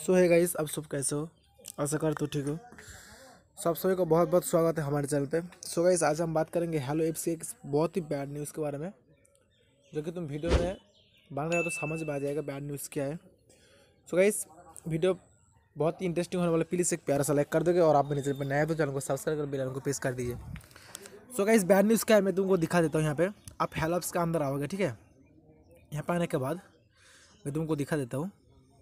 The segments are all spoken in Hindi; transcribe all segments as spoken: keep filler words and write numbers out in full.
सो है गाइस, अब सब कैसे हो? आशा कर तो ठीक हो। सब सभी को बहुत बहुत स्वागत है हमारे चैनल पे। सो गाइस, आज हम बात करेंगे हेलो ऐप से एक बहुत ही बैड न्यूज़ के बारे में, जो कि तुम वीडियो में बन रहे हो तो समझ में आ जाएगा बैड न्यूज़ क्या है। सो गाइस, वीडियो बहुत ही इंटरेस्टिंग होने वाला, प्लीज़ एक प्यारा सा लाइक कर दोगे और आप मेरे चैनल पर नया है तो चैनल को सब्सक्राइब कर बेल आइकन को प्रेस कर दीजिए। सो गाइस, बैड न्यूज़ क्या है मैं तुमको दिखा देता हूँ। यहाँ पे आप हेलो ऐप्स के अंदर आओगे, ठीक है। यहाँ पर आने के बाद मैं तुमको दिखा देता हूँ।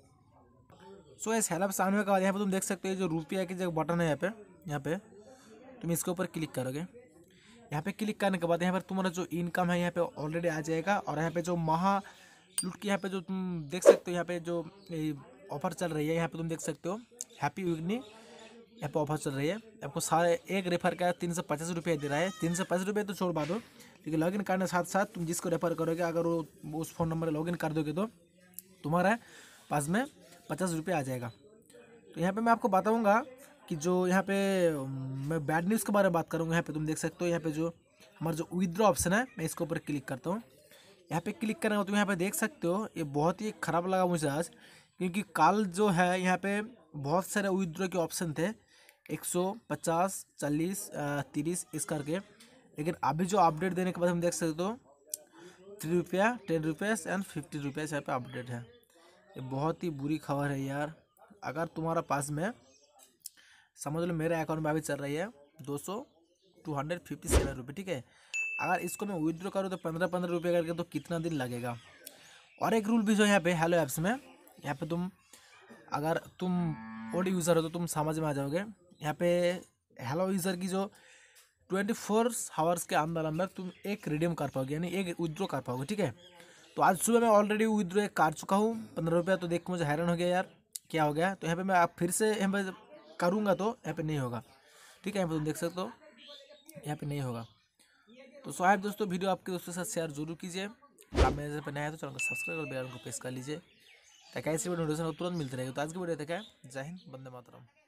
सो इस हेल्प सामने के बाद यहाँ पे तुम देख सकते हो जो रुपया की जो बटन है, यहाँ पे यहाँ पे तुम इसके ऊपर क्लिक करोगे। यहाँ पे क्लिक करने के बाद यहाँ पर तुम्हारा जो इनकम है यहाँ पे ऑलरेडी आ जाएगा। और यहाँ पे जो महा लूट की यहाँ पे जो तुम देख सकते हो, यहाँ पे जो ऑफर चल रही है, यहाँ पे तुम देख सकते हो हैप्पी वीकनी यहाँ पे ऑफर चल रही है। आपको सारे एक रेफर का तीन सौ पचास रुपये दे रहा है। तीन सौ पचास रुपये तो छोड़ पा दो, लेकिन लॉगिन करने साथ साथ तुम जिसको रेफर करोगे, अगर वो उस फ़ोन नंबर लॉगिन कर दोगे तो तुम्हारा पास में पचास रुपये आ जाएगा। तो यहाँ पे मैं आपको बताऊंगा कि जो यहाँ पे मैं बैड न्यूज़ के बारे में बात करूँगा। यहाँ पे तुम देख सकते हो, यहाँ पे जो हमारा जो विथड्रॉ ऑप्शन है, मैं इसके ऊपर क्लिक करता हूँ। यहाँ पे क्लिक करने तो यहाँ पे देख सकते हो ये बहुत ही ख़राब लगा मुझे आज, क्योंकि कल जो है यहाँ पे बहुत सारे विथड्रॉ के ऑप्शन थे, एक सौ पचास चालीस तीस इस करके। लेकिन अभी जो अपडेट देने के बाद हम देख सकते हो थ्री रुपया ten rupees and fifty rupees यहाँ पे अपडेट है। ये बहुत ही बुरी खबर है यार। अगर तुम्हारा पास में समझ लो मेरे अकाउंट में अभी चल रही है दो सौ टू हंड्रेड फिफ्टी सेवन रुपये, ठीक है। अगर इसको मैं विथड्रॉ करूँ तो पंद्रह पंद्रह रुपये करके, तो कितना दिन लगेगा। और एक रूल भी जो यहाँ पे हेलो ऐप्स में, यहाँ पे तुम अगर तुम ओल्ड यूज़र हो तो तुम समझ में आ जाओगे। यहाँ पे हेलो यूज़र की जो ट्वेंटी फोर आवर्स के अंदर अंदर तुम एक रिडीम कर पाओगे, यानी एक विथड्रॉ कर पाओगे, ठीक है। तो आज सुबह मैं ऑलरेडी विथड्रॉ कर चुका हूँ पंद्रह रुपया। तो देख मुझे हैरान हो गया यार, क्या हो गया। तो यहाँ पे मैं आप फिर से यहाँ पे करूँगा तो यहाँ पे नहीं होगा, ठीक है। यहाँ पे तुम देख सकते हो यहाँ पे नहीं होगा। तो स्वागत दोस्तों, वीडियो आपके दोस्तों के साथ शेयर जरूर कीजिए। आप मेरे चैनल पर नया है तो चैनल को सब्सक्राइब और बेल आइकन को प्रेस कर लीजिए, ताकि ऐसी वीडियो नोटिफिकेशन तुरंत मिलती रहेगी। तो आज की वीडियो तक है, जय हिंद, वंदे मातरम।